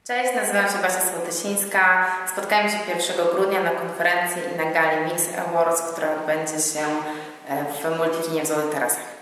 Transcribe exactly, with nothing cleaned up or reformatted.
Cześć, nazywam się Basia Sołtysińska. Spotkajmy się pierwszego grudnia na konferencji i na gali Mix Awards, która odbędzie się w Multikinie w Złotych Tarasach.